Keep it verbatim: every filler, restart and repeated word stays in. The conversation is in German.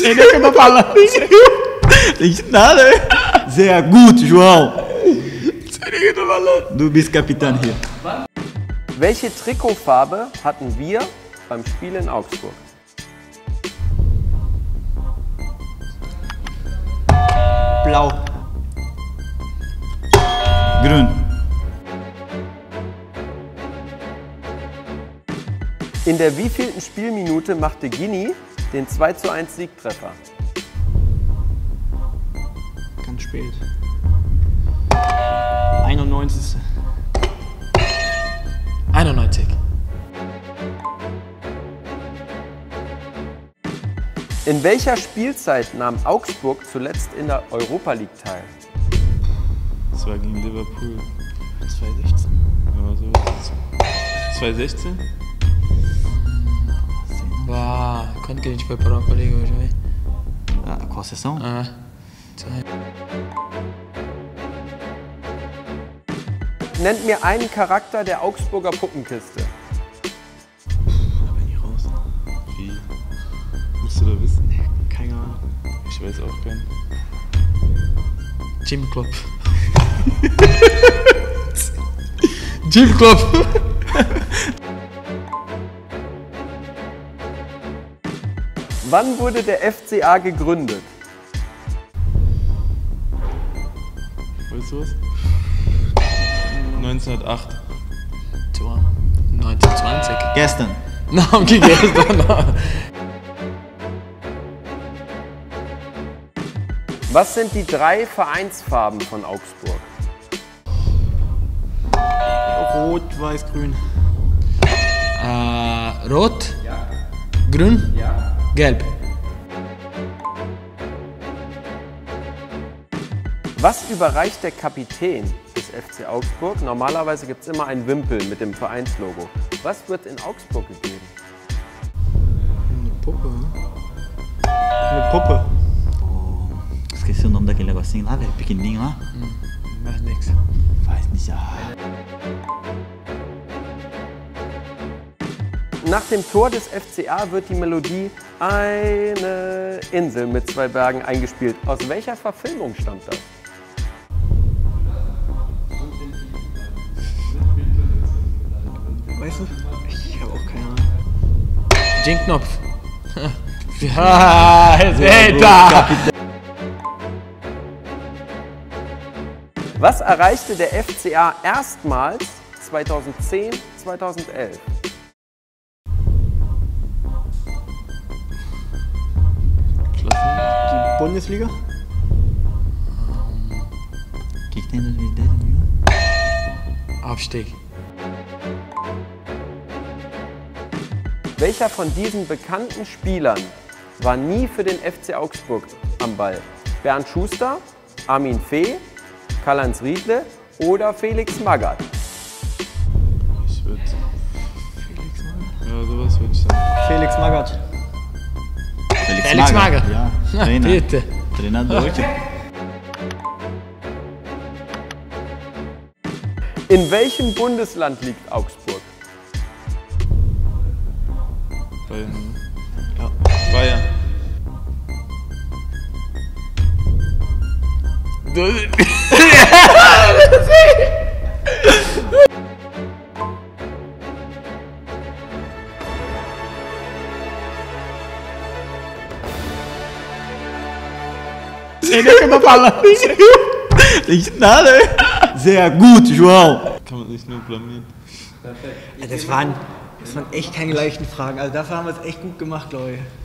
Sehr gut, João. Du bist Kapitän hier. Welche Trikotfarbe hatten wir beim Spiel in Augsburg? Blau. Grün. In der wievielten Spielminute machte Gini den zwei zu eins Siegtreffer? Ganz spät. einundneunzigste einundneunzig. In welcher Spielzeit nahm Augsburg zuletzt in der Europa League teil? Das war gegen Liverpool. zwanzig sechzehn. Ja, so. zwanzig sechzehn? Bah, quando que a gente foi para a Europa League hoje, velho? Ah, qual sessão? Ah, Nennt mir einen Charakter der Augsburger Puppenkiste. da bin ich raus. Wie? Musst du da wissen? Keine Ahnung. Ich weiß auch keinen. Jim Klopp. Jim Klopp. Wann wurde der F C A gegründet? Weißt du was? neunzehnhundertacht. Tor. neunzehnhundertzwanzig. Gestern. Não, que gestern. Was sind die drei Vereinsfarben von Augsburg? Rot, weiß, grün. Äh, rot. Grün. Gelb. Was überreicht der Kapitän des F C Augsburg? Normalerweise gibt es immer einen Wimpel mit dem Vereinslogo. Was wird in Augsburg gegeben? Eine Puppe, ne? Eine Puppe. Oh, esqueci o nome daquele negocinho lá, velho. Pequenininho lá. Hm, macht nix. Weiß nicht. Ah. Nach dem Tor des F C A wird die Melodie Eine Insel mit zwei Bergen eingespielt. Aus welcher Verfilmung stammt das? Weißt du? Ich habe auch keine Ahnung. Jim Knopf. Ja, Alter! Was erreichte der F C A erstmals zweitausendzehn, zweitausendelf? Die Bundesliga? O que, que tem em dois mil e dez, amigo? Aufstieg. Welcher von diesen bekannten Spielern war nie für den F C Augsburg am Ball? Bernd Schuster, Armin Fee, Karl-Heinz Riedle oder Felix Magath? Ich würde. Felix Magath? Ja, sowas würde ich sagen. Felix Magath. Felix, Felix Magath. Ja, Na, Trainer. bitte. Treinador. In welchem Bundesland liegt Augsburg? Bayern. Ja. Bayern. Sei nem o que eu tô falando. Nicht nada. Sehr gut, João. Kann man sich nur blamieren. Das waren, das waren echt keine leichten Fragen. Also dafür haben wir es echt gut gemacht, glaube ich.